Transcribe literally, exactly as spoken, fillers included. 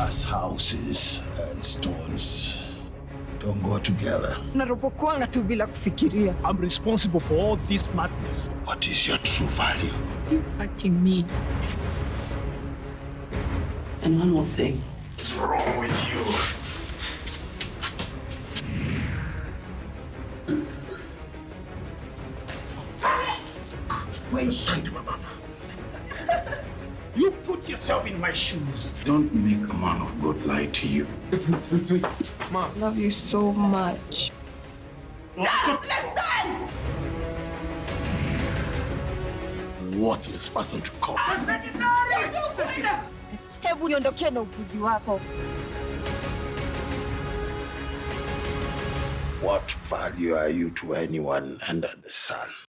Glass houses and stones don't go together. I'm responsible for all this madness. What is your true value? You're hurting me. And one more thing. What's wrong with you? Where you sent him, Baba? You put yourself in my shoes. Don't make a man of God lie to you. I love you so much. Worthless person to come. Hebu niondokee na upuzi wako. What value are you to anyone under the sun?